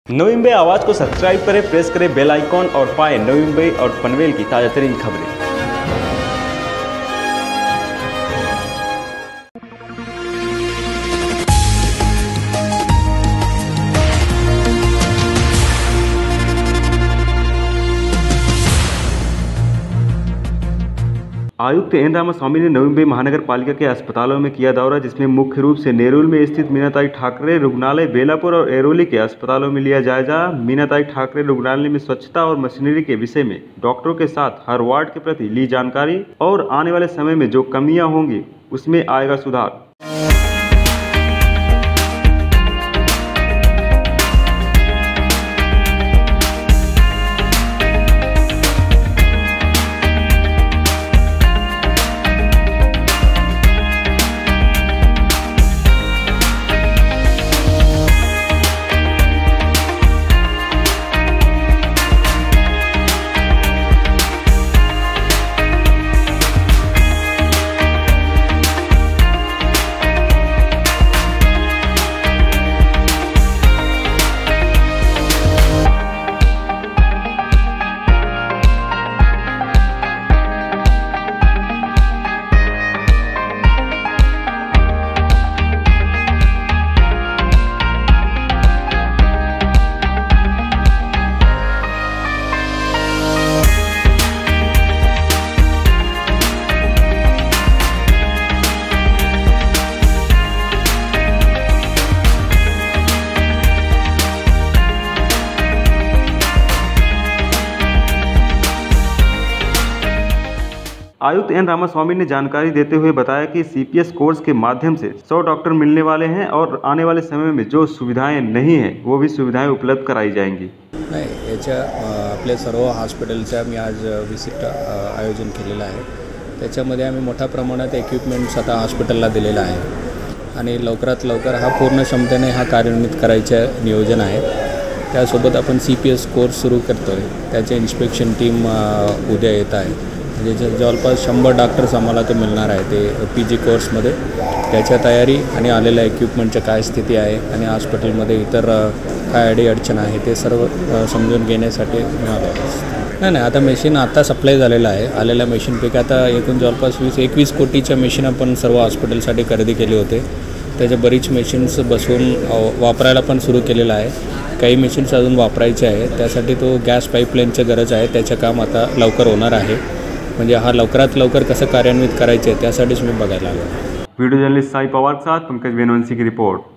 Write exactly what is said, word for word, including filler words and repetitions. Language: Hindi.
नवी मुंबई आवाज़ को सब्सक्राइब करें, प्रेस करें बेल आइकॉन और पाएं नवी मुंबई और पनवेल की ताज़ा तरीन खबरें। आयुक्त एन रामास्वामी ने नवी मुंबई महानगर पालिका के अस्पतालों में किया दौरा, जिसमें मुख्य रूप से नेरुल में स्थित मीनाताई ठाकरे रुग्णालय, बेलापुर और एरोली के अस्पतालों में लिया जायजा। मीनाताई ठाकरे रुग्णालय में स्वच्छता और मशीनरी के विषय में डॉक्टरों के साथ हर वार्ड के प्रति ली जानकारी और आने वाले समय में जो कमियां होंगी उसमें आएगा सुधार। आयुक्त एन रामास्वामी ने जानकारी देते हुए बताया कि सीपीएस कोर्स के माध्यम से सौ डॉक्टर मिलने वाले हैं और आने वाले समय में जो सुविधाएं नहीं हैं वो भी सुविधाएं उपलब्ध कराई जाएंगी। नाही याच्या आपल्या सर्व हॉस्पिटलचा मी आज विजिट आयोजन केलेलं आहे। त्याच्यामध्ये आम्ही मोठ्या प्रमाणात इक्विपमेंट्स आता हॉस्पिटलला दिलेला आहे आणि लवकरात लवकर हा पूर्ण क्षमतेने हा कार्यान्वित करायचं नियोजन आहे। त्यासोबत आपण सीपीएस कोर्स सुरू करतोय, त्याचे इन्स्पेक्शन टीम उद्या येत आहे। म्हणजे जवळपास शंभर डॉक्टर्स आम्हाला तो मिळणार आहे ते पी जी कोर्समध्ये। त्याच्या तयारी आणि आलेल्या इक्विपमेंटच्या काय स्थिती आहे आणि हॉस्पिटलमध्ये इतर काय अडी अडचण आहे ते सर्व समजून घेण्यासाठी मिळालं। नाही नाही आता मशीन आता सप्लाय झालेलं आहे। आलेल्या मशीनपैकी आता एकूण जवळपास वीस एकवीस कोटीच्या मशीन आपण सर्व हॉस्पिटलसाठी खरेदी केले होते। त्याच्या बरीच मशीन्स बसवून वापरायला पण सुरू केलेलं आहे। काही मशीन्स अजून वापरायचे आहे, त्यासाठी तो गॅस पाईपलाईनची गरज आहे, त्याचं काम आता लवकर होणार आहे। म्हणजे हा लवकरात लवकर कसं कार्यान्वित करायचं आहे त्यासाठीच मी बघायला आलो। वीडियो जर्नलिस्ट साई पवार के साथ पंकज वेनवंशी की रिपोर्ट।